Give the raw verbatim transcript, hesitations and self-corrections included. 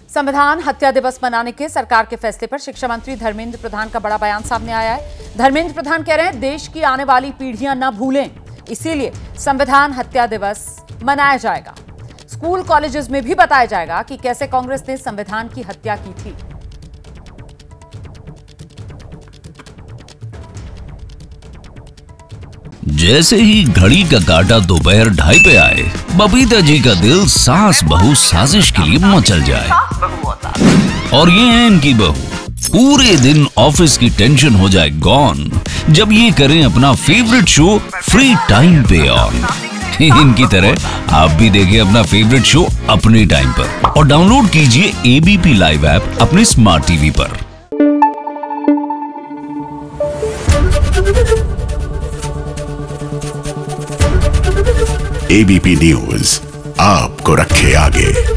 संविधान हत्या दिवस मनाने के सरकार के फैसले पर शिक्षा मंत्री धर्मेंद्र प्रधान का बड़ा बयान सामने आया है। धर्मेंद्र प्रधान कह रहे हैं देश की आने वाली पीढ़ियां न भूलें, इसीलिए संविधान हत्या दिवस मनाया जाएगा। स्कूल कॉलेजेस में भी बताया जाएगा कि कैसे कांग्रेस ने संविधान की हत्या की थी। जैसे ही घड़ी का काटा दोपहर ढाई पे आए, बबीता जी का दिल सास बहू साजिश के लिए मचल जाए। और ये है इनकी बहू, पूरे दिन ऑफिस की टेंशन हो जाए गॉन जब ये करें अपना फेवरेट शो फ्री टाइम पे ऑन। इनकी तरह आप भी देखें अपना फेवरेट शो अपने टाइम पर और डाउनलोड कीजिए एबीपी लाइव ऐप अपने स्मार्ट टीवी पर। एबीपी न्यूज आपको रखे आगे।